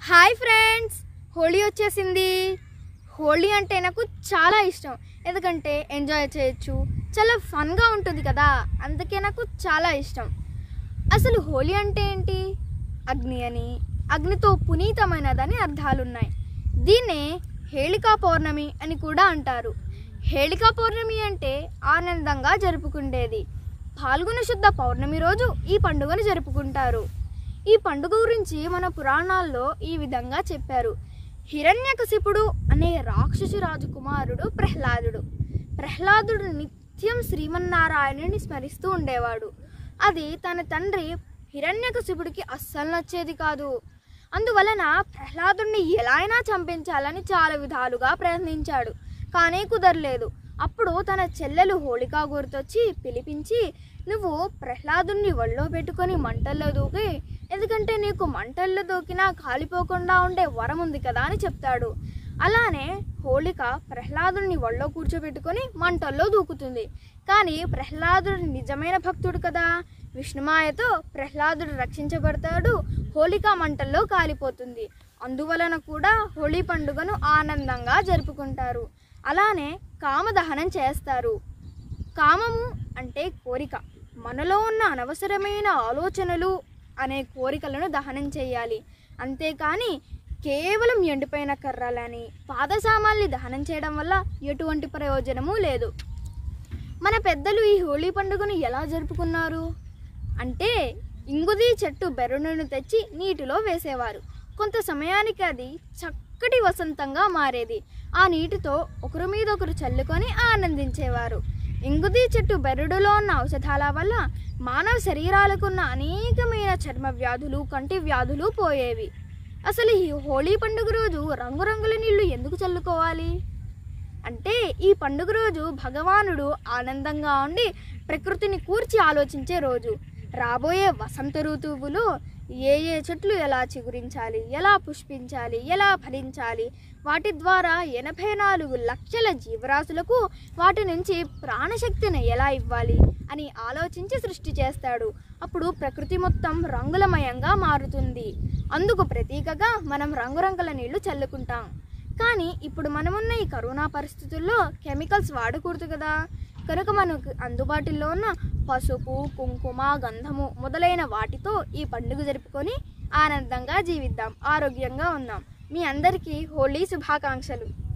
Hi friends, Holi వచ్చేసింది. హోలీ అంటే నాకు చాలా ఇష్టం, ఎందుకంటే ఎంజాయ్ చేయొచ్చు, చాలా ఫన్గా ఉంటుంది కదా, అందుకే నాకు చాలా ఇష్టం. అసలు హోలీ అంటే ఏంటి? అగ్ని అని, అగ్నితో పునీతమైనదని అర్థాలున్నాయి. దీన్నే హేళికా పౌర్ణమి అని కూడా అంటారు. హేళికా పౌర్ణమి అంటే ఆనందంగా జరుపుకునేది. ఫాల్గుణ శుద్ధ పౌర్ణమి రోజు ఈ పండుగను జరుపుకుంటారు. ఈ పండుగ గురించి మన పురాణాల్లో ఈ విధంగా చెప్పారు. హిరణ్యకశిపుడు అనే రాక్షసు రాజకుమారుడు ప్రహ్లాదుడు నిత్యం శ్రీమన్నారాయణుని స్మరిస్తూ ఉండేవాడు. అది తన తండ్రి హిరణ్యకశిపుడికి అస్సలు నచ్చేది కాదు. అందువలన ప్రహ్లాదుడిని ఎలా అయినా చంపించాలని చాలా విధాలుగా ప్రయత్నించాడు, కానీ కుదరలేదు. అప్పుడు తన చెల్లెలు హోళికా గుర్తొచ్చి పిలిపించి, నువ్వు ప్రహ్లాదుని ఒళ్ళో పెట్టుకొని మంటల్లో దూకి, ఎందుకంటే నీకు మంటల్లో దూకినా కాలిపోకుండా ఉండే వరం ఉంది కదా అని చెప్తాడు. అలానే హోళిక ప్రహ్లాదుని ఒళ్ళో కూర్చోబెట్టుకొని మంటల్లో దూకుతుంది. కానీ ప్రహ్లాదుడు నిజమైన భక్తుడు కదా, విష్ణుమాయతో ప్రహ్లాదుడు రక్షించబడతాడు. హోళిక మంటల్లో కాలిపోతుంది. అందువలన కూడా హోళీ పండుగను ఆనందంగా జరుపుకుంటారు. అలానే కామదహనం చేస్తారు. కామము అంటే కోరిక. మనలో ఉన్న అనవసరమైన ఆలోచనలు అనే కోరికలను దహనం చేయాలి. అంతేకాని కేవలం ఎండిపోయిన కర్రలని, పాదసామాల్ని దహనం చేయడం వల్ల ఎటువంటి ప్రయోజనము లేదు. మన పెద్దలు ఈ హోళీ పండుగను ఎలా జరుపుకున్నారు అంటే, ఇంగుది చెట్టు బెరడును తెచ్చి నీటిలో వేసేవారు. కొంత సమయానికి అది చక్కటి వసంతంగా మారేది. ఆ నీటితో ఒకరి మీద ఒకరు చల్లుకొని ఆనందించేవారు. ఇంగుది చెట్టు బెరడులో ఉన్న ఔషధాల వల్ల మానవ శరీరాలకున్న అనేకమైన చర్మ వ్యాధులు, కంటి వ్యాధులు పోయేవి. అసలు ఈ హోళీ పండుగ రోజు రంగురంగుల నీళ్లు ఎందుకు చల్లుకోవాలి అంటే, ఈ పండుగ రోజు భగవానుడు ఆనందంగా ఉండి ప్రకృతిని కూర్చి ఆలోచించే రోజు. రాబోయే వసంత ఋతువులో ఏ చెట్లు ఎలా చిగురించాలి, ఎలా పుష్పించాలి, ఎలా ఫలించాలి, వాటి ద్వారా 84 లక్షల జీవరాశులకు వాటి నుంచి ప్రాణశక్తిని ఎలా ఇవ్వాలి అని ఆలోచించి సృష్టి చేస్తాడు. అప్పుడు ప్రకృతి మొత్తం రంగులమయంగా మారుతుంది. అందుకు ప్రతీకగా మనం రంగురంగుల నీళ్లు చల్లుకుంటాం. కానీ ఇప్పుడు మనమున్న ఈ కరోనా పరిస్థితుల్లో కెమికల్స్ వాడకూడదు కదా, కనుక మనకు అందుబాటులో ఉన్న పసుపు, కుంకుమ, గంధము మొదలైన వాటితో ఈ పండుగ జరుపుకొని ఆనందంగా జీవిద్దాం, ఆరోగ్యంగా ఉందాం. మీ అందరికీ హోళీ శుభాకాంక్షలు.